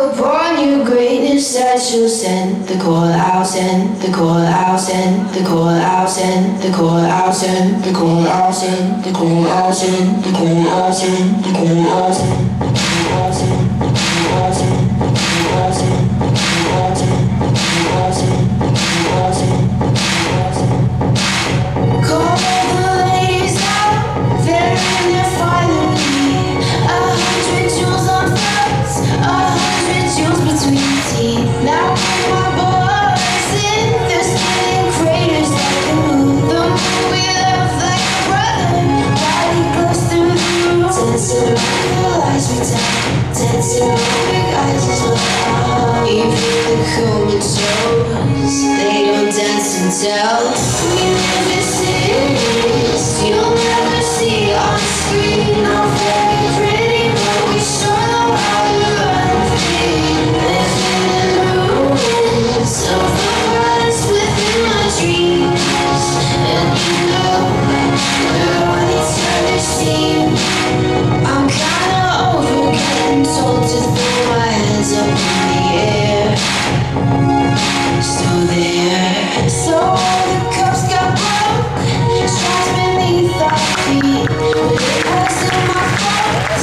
upon your greatness that you'll send the call out, send the call out, send the call out, send the call out, send the call out, send the call out, send the call out, send the call out, send the call out, send the call out, send the call out, send the call out, send the call out, send the call out, send the call out, send. Call the ladies out, they're in their finally. 100 jewels on fronts, 100 jewels between teeth. Now my boys in, they're spinning craters that can move. The moon we love like a brother, body goes through the roof. Dancing around the lights we tell, dancing around big eyes as well. Even the comatose, they don't dance and tell. We live in cities you'll never see on screen. Not very pretty, but we sure know how to run free. Living in ruins of the rise within my dreams. And you know we're on each other's team. I'm kinda over getting told to throw my hands up in the air. So there, so the cups got broke, stars beneath our feet, but it wasn't my fault.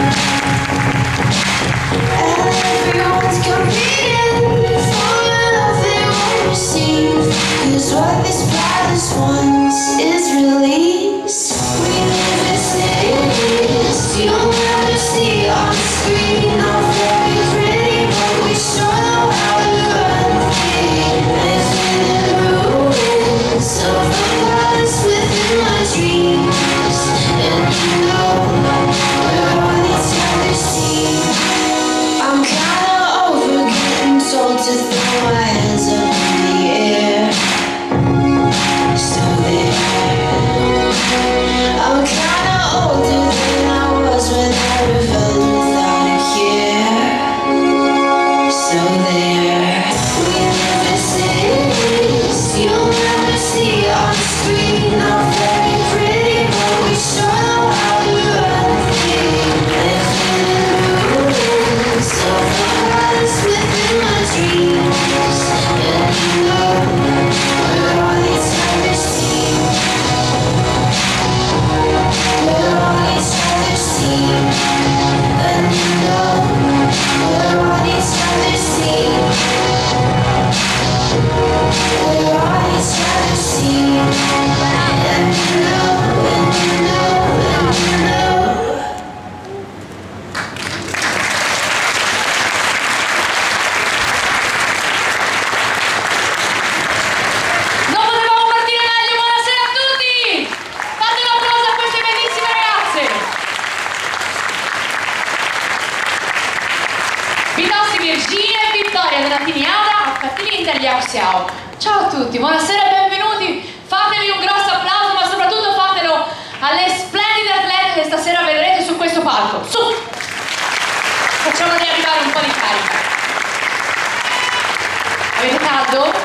And everyone's competing for the love they won't receive, 'cause what this palace wants is release. We live in cities you'll never see on screen. Not very pretty, but we sure know how to run free. Living in ruins of the palace within my dreams. And you know we're on each other's team. I'm kinda over getting told to throw my hands up in the air. So there, I'm kinda older than I was when I rebelled without a care. So there, we live in cities you'll never see on screen. Not very pretty, but we sure know how to run free. Living in ruins of the palace within my dreams. And you know we're on each other's team. We're on each other's team. And you know we're on each other's team. We're on each other's team. And you know, and you know, and you know. Non potevamo partire meglio, buonasera a tutti! Fate un applauso a queste bellissime ragazze! Vitossi Virginia e Vittoria della Tiniada a Fattini Italia Xiao. Ciao a tutti, buonasera e benvenuti! Fatevi un grosso applauso, ma soprattutto fatelo alle splendide atlete che stasera vedrete su questo palco. Su! Facciamo di arrivare un po' di carica. Avete caldo?